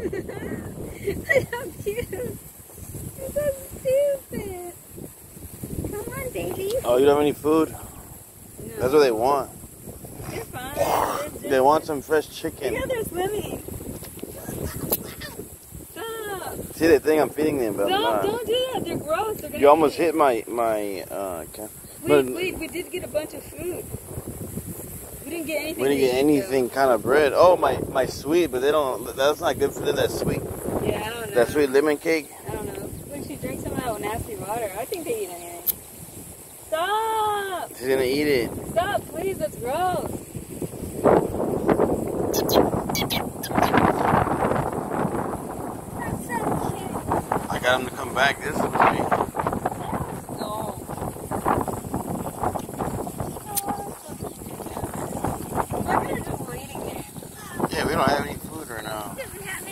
How cute. You're so stupid. Come on, baby. Oh, you don't have any food? No. That's what they want. They're fine. They want some fresh chicken. Yeah, they're swimming. Stop. See, they think I'm feeding them, but I'm Stop, not. don't do that. They're gross. They're gonna You almost eat it. hit my Wait, we did get a bunch of food. We didn't get anything. We didn't get anything kind of bread. Oh, my sweet, but they don't. That's not good for them. That sweet. Yeah, I don't know. That sweet lemon cake. I don't know. When she drinks some of that nasty water, I think they eat anything. Stop! She's gonna eat it. Stop, please. That's gross. That's so cute. I got him to come back. This is me. No. We're gonna just waiting there. Yeah, we don't have any food right now. Doesn't have